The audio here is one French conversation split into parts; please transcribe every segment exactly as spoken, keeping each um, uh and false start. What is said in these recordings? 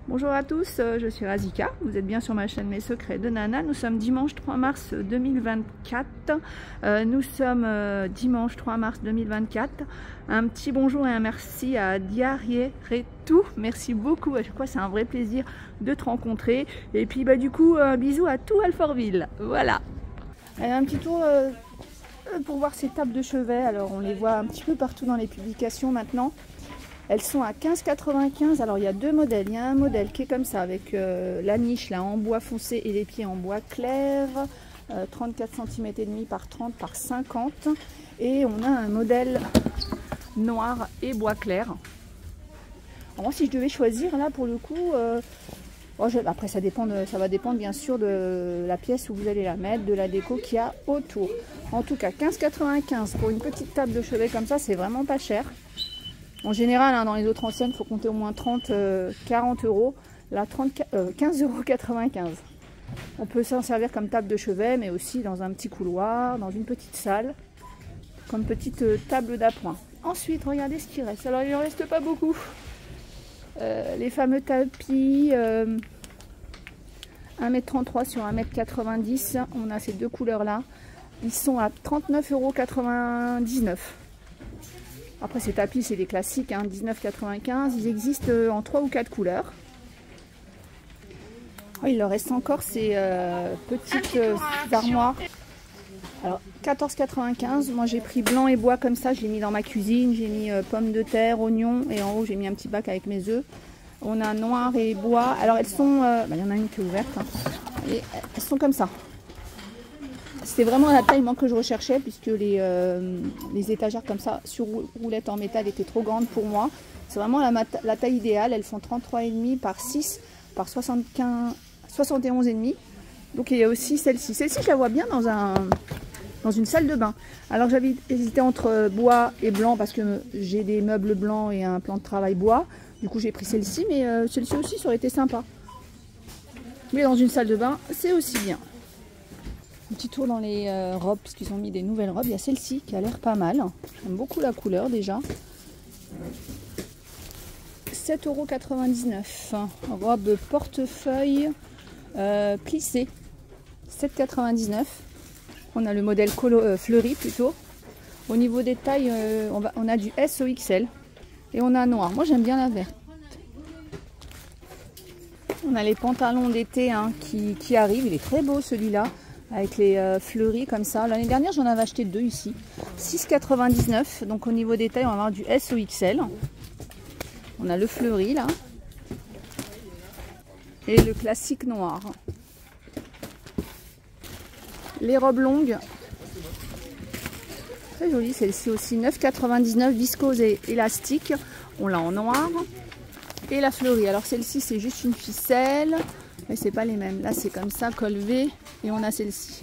Bonjour à tous, je suis Razika, vous êtes bien sur ma chaîne Mes Secrets de Nana. Nous sommes dimanche trois mars deux mille vingt-quatre. Euh, nous sommes euh, dimanche trois mars deux mille vingt-quatre. Un petit bonjour et un merci à Diarrié Retou. Merci beaucoup, à chaque fois c'est un vrai plaisir de te rencontrer. Et puis bah, du coup, un bisou à tout Alfortville. Voilà. Allez, un petit tour euh, pour voir ces tables de chevet. Alors on les voit un petit peu partout dans les publications maintenant. Elles sont à quinze quatre-vingt-quinze. Alors il y a deux modèles. Il y a un modèle qui est comme ça avec euh, la niche là en bois foncé et les pieds en bois clair. Euh, trente-quatre centimètres et demi par trente par cinquante. Et on a un modèle noir et bois clair. Alors moi, si je devais choisir là pour le coup, euh, bon, je, après ça, dépend de, ça va dépendre bien sûr de la pièce où vous allez la mettre, de la déco qu'il y a autour. En tout cas quinze quatre-vingt-quinze pour une petite table de chevet comme ça, c'est vraiment pas cher. En général, hein, dans les autres anciennes, il faut compter au moins trente à quarante euros. Là, quinze euros quatre-vingt-quinze. On peut s'en servir comme table de chevet, mais aussi dans un petit couloir, dans une petite salle, comme petite euh, table d'appoint. Ensuite, regardez ce qui reste. Alors, il n'en reste pas beaucoup. Euh, les fameux tapis euh, un mètre trente-trois sur un mètre quatre-vingt-dix. On a ces deux couleurs-là. Ils sont à trente-neuf euros quatre-vingt-dix-neuf. Après ces tapis c'est des classiques, hein, dix-neuf quatre-vingt-quinze, ils existent en trois ou quatre couleurs. Oh, il leur reste encore ces euh, petites euh, armoires. Alors quatorze quatre-vingt-quinze, moi j'ai pris blanc et bois comme ça, je l'ai mis dans ma cuisine, j'ai mis euh, pommes de terre, oignons et en haut j'ai mis un petit bac avec mes œufs. On a noir et bois, alors elles sont, euh, bah, il y en a une qui est ouverte, hein. Et elles sont comme ça. C'était vraiment la taille que je recherchais puisque les, euh, les étagères comme ça sur roulette en métal étaient trop grandes pour moi. C'est vraiment la, la taille idéale. Elles font trente-trois virgule cinq par six par soixante-quinze, soixante et onze virgule cinq. Donc il y a aussi celle-ci. Celle-ci je la vois bien dans, un, dans une salle de bain. Alors j'avais hésité entre bois et blanc parce que j'ai des meubles blancs et un plan de travail bois. Du coup j'ai pris celle-ci, mais euh, celle-ci aussi ça aurait été sympa. Mais dans une salle de bain c'est aussi bien. Un petit tour dans les euh, robes, parce qu'ils ont mis des nouvelles robes. Il y a celle-ci qui a l'air pas mal. J'aime beaucoup la couleur déjà. sept euros quatre-vingt-dix-neuf. Robe portefeuille euh, plissée. sept euros quatre-vingt-dix-neuf. On a le modèle colo, euh, fleuri plutôt. Au niveau des tailles, euh, on, va, on a du S au X L. Et on a noir. Moi j'aime bien la verte. On a les pantalons d'été hein, qui, qui arrivent. Il est très beau celui-là. Avec les euh, fleuris comme ça. L'année dernière j'en avais acheté deux ici. six euros quatre-vingt-dix-neuf. Donc au niveau des tailles on va avoir du S au X L. On a le fleuri là. Et le classique noir. Les robes longues. Très jolie celle-ci aussi. neuf euros quatre-vingt-dix-neuf. Viscose et élastique. On l'a en noir. Et la fleurie. Alors celle-ci c'est juste une ficelle. Mais c'est pas les mêmes. Là c'est comme ça, col V. Et on a celle-ci.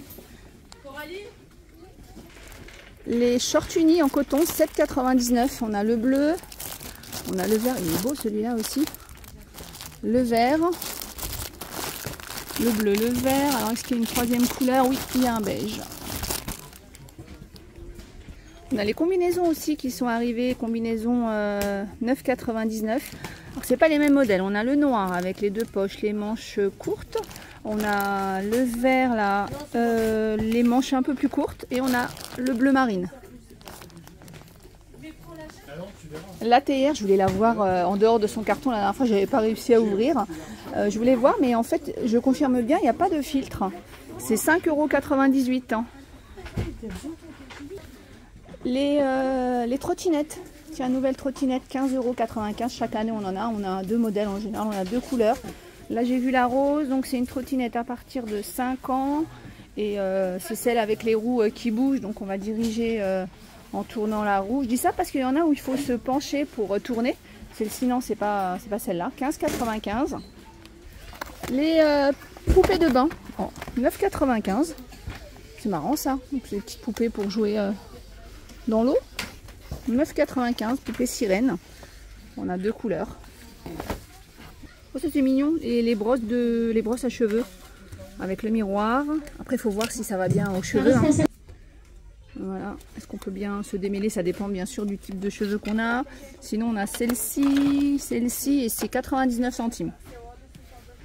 Les shorts unis en coton, sept euros quatre-vingt-dix-neuf. On a le bleu. On a le vert. Il est beau celui-là aussi. Le vert. Le bleu, le vert. Alors est-ce qu'il y a une troisième couleur? Oui, il y a un beige. On a les combinaisons aussi qui sont arrivées. Combinaison euh, neuf euros quatre-vingt-dix-neuf. Alors c'est pas les mêmes modèles. On a le noir avec les deux poches, les manches courtes. On a le vert là, euh, les manches un peu plus courtes. Et on a le bleu marine. L'A T R, je voulais la voir euh, en dehors de son carton. La dernière fois, j'avais pas réussi à ouvrir. Euh, je voulais voir, mais en fait, je confirme bien, il n'y a pas de filtre. C'est cinq euros quatre-vingt-dix-huit. Hein. Les, euh, les trottinettes. Tiens, nouvelle trottinette, quinze euros quatre-vingt-quinze. Chaque année, on en a. On a deux modèles en général. On a deux couleurs. Là, j'ai vu la rose. Donc, c'est une trottinette à partir de cinq ans. Et euh, c'est celle avec les roues euh, qui bougent. Donc, on va diriger euh, en tournant la roue. Je dis ça parce qu'il y en a où il faut se pencher pour euh, tourner. Celle-ci, non, c'est pas, c'est pas celle-là. quinze euros quatre-vingt-quinze. Les euh, poupées de bain. Oh, neuf euros quatre-vingt-quinze. C'est marrant, ça. Donc, c'est des petites poupées pour jouer euh, dans l'eau. neuf euros quatre-vingt-quinze, poupée sirène. On a deux couleurs. Oh, ça c'est mignon. Et les brosses, de, les brosses à cheveux avec le miroir. Après, il faut voir si ça va bien aux cheveux. Hein. Voilà. Est-ce qu'on peut bien se démêler? Ça dépend bien sûr du type de cheveux qu'on a. Sinon, on a celle-ci, celle-ci et c'est quatre-vingt-dix-neuf centimes.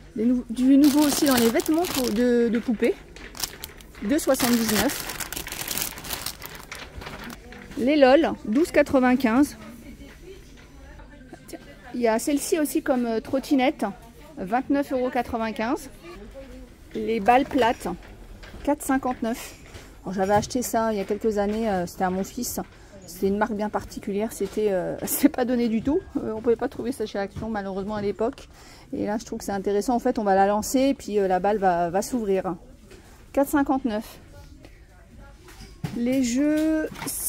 Des nou du nouveau aussi dans les vêtements de, de poupées. deux soixante-dix-neuf. Les LOL, douze quatre-vingt-quinze. Il y a celle-ci aussi comme trottinette, vingt-neuf euros quatre-vingt-quinze. Les balles plates, quatre cinquante-neuf. J'avais acheté ça il y a quelques années, euh, c'était à mon fils. C'était une marque bien particulière, c'était euh, c'est pas donné du tout. Euh, on pouvait pas trouver ça chez Action malheureusement à l'époque. Et là je trouve que c'est intéressant. En fait on va la lancer et puis euh, la balle va, va s'ouvrir. quatre cinquante-neuf. Les jeux,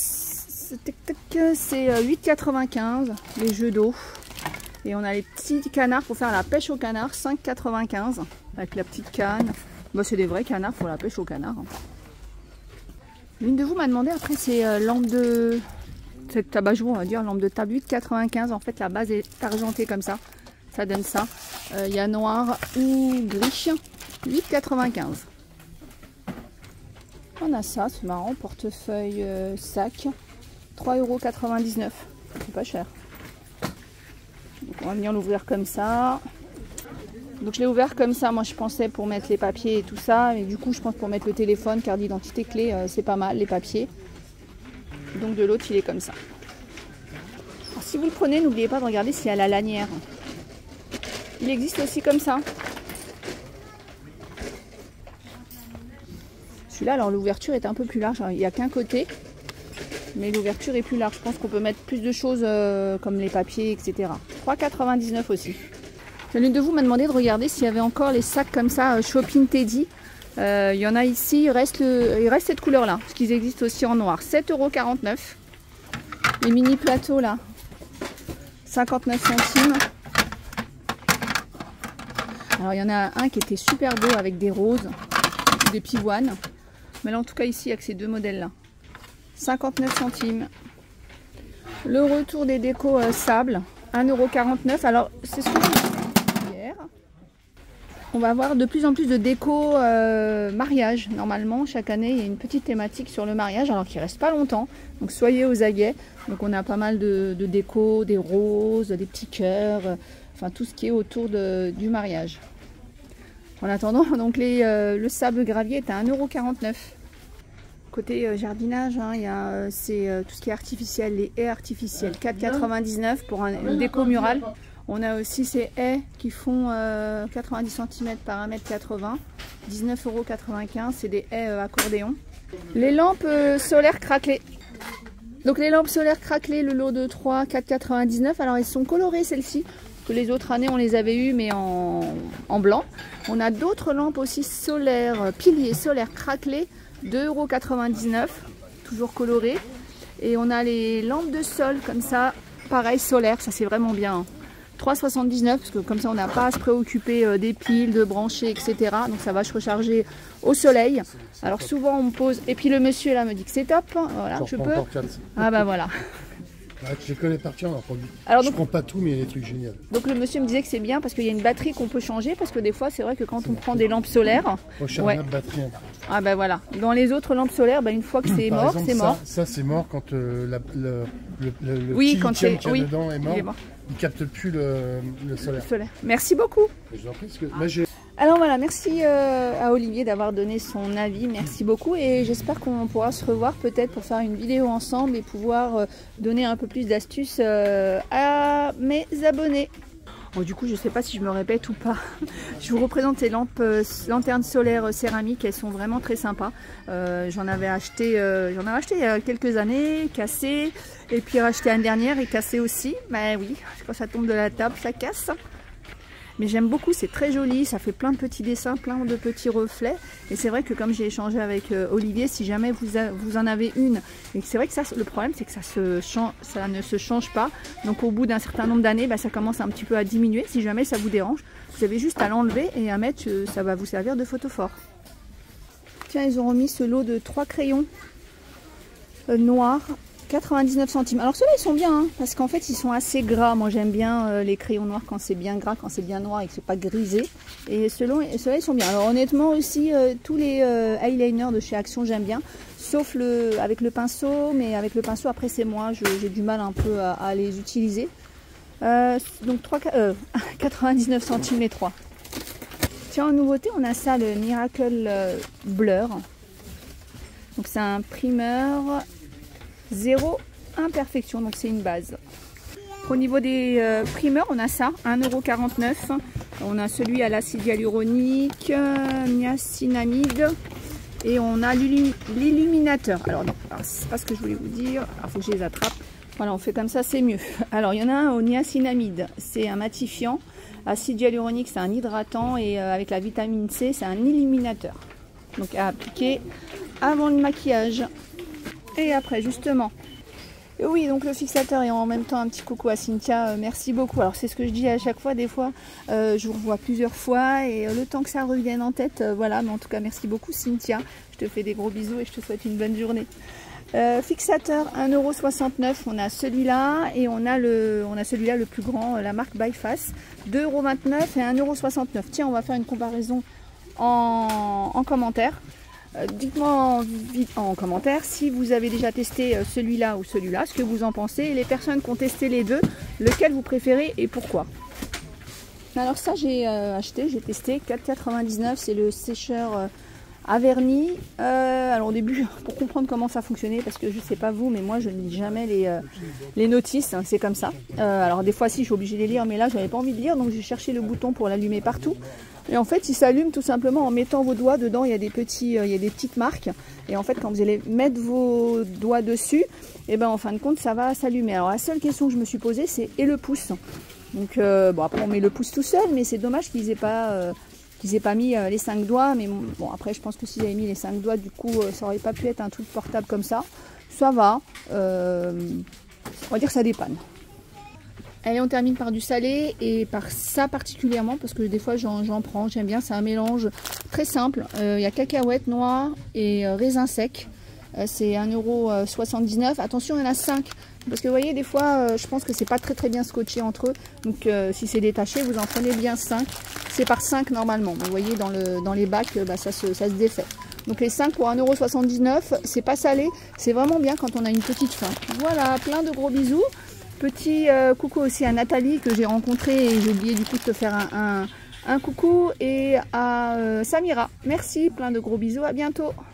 c'est huit quatre-vingt-quinze. Les jeux d'eau. Et on a les petits canards pour faire la pêche au canard, cinq quatre-vingt-quinze. Avec la petite canne. Bah, c'est des vrais canards pour la pêche au canard. L'une de vous m'a demandé après ces euh, lampes de... cette tabac-jour, on va dire, lampe de table huit quatre-vingt-quinze. En fait la base est argentée comme ça. Ça donne ça. Il euh, y a noir ou gris. huit quatre-vingt-quinze. On a ça, c'est marrant. Portefeuille euh, sac. trois euros quatre-vingt-dix-neuf. C'est pas cher. Donc on va venir l'ouvrir comme ça. Donc je l'ai ouvert comme ça, moi je pensais pour mettre les papiers et tout ça, mais du coup je pense pour mettre le téléphone, carte d'identité, clé, euh, c'est pas mal les papiers. Donc de l'autre il est comme ça. Alors, si vous le prenez, n'oubliez pas de regarder s'il y a la lanière. Il existe aussi comme ça. Celui-là, alors l'ouverture est un peu plus large, il n'y a qu'un côté, mais l'ouverture est plus large. Je pense qu'on peut mettre plus de choses euh, comme les papiers, et cetera. trois quatre-vingt-dix-neuf aussi. L'une de vous m'a demandé de regarder s'il y avait encore les sacs comme ça, euh, Shopping Teddy. Euh, il y en a ici, il reste, le, il reste cette couleur là, parce qu'ils existent aussi en noir. sept euros quarante-neuf. Les mini plateaux là, cinquante-neuf centimes. Alors il y en a un qui était super beau avec des roses, des pivoines. Mais là en tout cas ici avec ces deux modèles là. cinquante-neuf centimes. Le retour des décos euh, sable, un euro quarante-neuf. Alors c'est ce que je On va avoir de plus en plus de déco euh, mariage. Normalement, chaque année, il y a une petite thématique sur le mariage, alors qu'il ne reste pas longtemps. Donc soyez aux aguets. Donc on a pas mal de, de déco, des roses, des petits cœurs, euh, enfin tout ce qui est autour de, du mariage. En attendant, donc les, euh, le sable gravier est à un euro quarante-neuf. Côté euh, jardinage, hein, il y a euh, c'est euh, tout ce qui est artificiel, les haies artificielles, quatre quatre-vingt-dix-neuf pour un, une déco murale. On a aussi ces haies qui font euh, quatre-vingt-dix centimètres par un mètre quatre-vingts, dix-neuf euros quatre-vingt-quinze, c'est des haies euh, accordéon. Les lampes euh, solaires craquelées. Donc les lampes solaires craquelées, le lot de trois, quatre quatre-vingt-dix-neuf. Alors elles sont colorées celles-ci, que les autres années on les avait eues mais en, en blanc. On a d'autres lampes aussi solaires, piliers solaires craquelés, deux euros quatre-vingt-dix-neuf, toujours colorées. Et on a les lampes de sol comme ça, pareil solaires, ça c'est vraiment bien. Hein. trois soixante-dix-neuf parce que comme ça on n'a pas à se préoccuper euh, des piles, de brancher, et cetera. Donc ça va se recharger au soleil. Alors souvent on me pose, et puis le monsieur là me dit que c'est top. Voilà, je peux. Ah bah voilà. Ah, tu les connais par cœur, alors, alors, je donc, prends pas tout, mais il y a des trucs géniaux. Donc le monsieur me disait que c'est bien parce qu'il y a une batterie qu'on peut changer, parce que des fois c'est vrai que quand on prend des lampes solaires, ouais. batterie. Ah ben voilà. Dans les autres lampes solaires, bah, une fois que c'est mort, c'est mort. Ça, ça c'est mort quand euh, la, le, le, le, le oui, petit quand lithium qu'il y a oui, dedans est mort. Il, est mort. Il capte plus le, le solaire. Le solaire. Merci beaucoup. Je vous en prie, parce que moi j'ai... Alors voilà, merci euh, à Olivier d'avoir donné son avis, merci beaucoup et j'espère qu'on pourra se revoir peut-être pour faire une vidéo ensemble et pouvoir euh, donner un peu plus d'astuces euh, à mes abonnés. Bon, du coup, je ne sais pas si je me répète ou pas. Je vous représente ces lampes, euh, lanternes solaires céramiques, elles sont vraiment très sympas. Euh, j'en avais acheté, euh, j'en avais acheté il y a quelques années, cassé, et puis racheté l'année dernière et cassé aussi. Mais oui, quand ça tombe de la table, ça casse. Mais j'aime beaucoup, c'est très joli, ça fait plein de petits dessins, plein de petits reflets. Et c'est vrai que comme j'ai échangé avec euh, Olivier, si jamais vous, a, vous en avez une, et c'est vrai que ça, le problème c'est que ça, se change, ça ne se change pas. Donc au bout d'un certain nombre d'années, bah, ça commence un petit peu à diminuer. Si jamais ça vous dérange, vous avez juste à l'enlever et à mettre, euh, ça va vous servir de photophore. Tiens, ils ont remis ce lot de trois crayons euh, noirs. quatre-vingt-dix-neuf centimes. Alors ceux-là ils sont bien hein, parce qu'en fait ils sont assez gras. Moi j'aime bien euh, les crayons noirs quand c'est bien gras, quand c'est bien noir et que c'est pas grisé. Et ceux-là ils sont bien. Alors honnêtement aussi euh, tous les euh, eyeliners de chez Action j'aime bien. Sauf le avec le pinceau, mais avec le pinceau après c'est moi, j'ai du mal un peu à, à les utiliser. Euh, donc trois, euh, quatre-vingt-dix-neuf centimes les trois. tiens, en nouveauté, on a ça, le Miracle Blur. Donc c'est un primeur zéro imperfection, donc c'est une base. Au niveau des euh, primeurs, on a ça, un euro quarante-neuf. On a celui à l'acide hyaluronique, euh, niacinamide, et on a l'illuminateur. Alors non, c'est pas ce que je voulais vous dire, il faut que je les attrape. Voilà, on fait comme ça, c'est mieux. Alors, il y en a un au niacinamide, c'est un matifiant. Acide hyaluronique, c'est un hydratant. Et euh, avec la vitamine C, c'est un illuminateur. Donc, à appliquer avant le maquillage. Et après, justement. Et oui, donc le fixateur et en même temps un petit coucou à Cynthia. Euh, merci beaucoup. Alors, c'est ce que je dis à chaque fois. Des fois, euh, je vous revois plusieurs fois. Et euh, le temps que ça revienne en tête, euh, voilà. Mais en tout cas, merci beaucoup, Cynthia. Je te fais des gros bisous et je te souhaite une bonne journée. Euh, fixateur un euro soixante-neuf, on a celui-là et on a le on a celui-là le plus grand, la marque Byface, deux euros vingt-neuf et un euro soixante-neuf. Tiens, on va faire une comparaison en, en commentaire. Euh, Dites-moi en, en commentaire si vous avez déjà testé celui-là ou celui-là, ce que vous en pensez, et les personnes qui ont testé les deux, lequel vous préférez et pourquoi. Alors ça, j'ai euh, acheté, j'ai testé, quatre euros quatre-vingt-dix-neuf, c'est le sécheur euh, à vernis. Euh, alors au début, pour comprendre comment ça fonctionnait, parce que je sais pas vous, mais moi je ne lis jamais les, euh, les notices, hein, c'est comme ça. Euh, alors des fois si, je suis obligée de les lire, mais là j'avais pas envie de lire, donc j'ai cherché le bouton pour l'allumer partout. Et en fait, il s'allume tout simplement en mettant vos doigts dedans. Il y a des petits, euh, il y a des petites marques. Et en fait, quand vous allez mettre vos doigts dessus, et ben en fin de compte, ça va s'allumer. Alors la seule question que je me suis posée, c'est et le pouce. Donc euh, bon, après on met le pouce tout seul, mais c'est dommage qu'ils aient pas euh, qu'ils aient pas mis euh, les cinq doigts. Mais bon, après je pense que s'ils avaient mis les cinq doigts, du coup, euh, ça aurait pas pu être un truc portable comme ça. Ça va. Euh, on va dire que ça dépanne. Allez, on termine par du salé et par ça particulièrement parce que des fois j'en prends, j'aime bien, c'est un mélange très simple. Euh, il y a cacahuètes, noix et euh, raisins secs. Euh, c'est un euro soixante-dix-neuf. Attention, il y en a cinq. Parce que vous voyez, des fois, euh, je pense que c'est pas très très bien scotché entre eux. Donc euh, si c'est détaché, vous en prenez bien cinq. C'est par cinq normalement. Vous voyez, dans, le, dans les bacs, bah, ça, se, ça se défait. Donc les cinq pour un euro soixante-dix-neuf, c'est pas salé. C'est vraiment bien quand on a une petite faim. Voilà, plein de gros bisous. Petit euh, coucou aussi à Nathalie que j'ai rencontrée et j'ai oublié du coup de te faire un, un, un coucou. Et à euh, Samira. Merci, plein de gros bisous, à bientôt.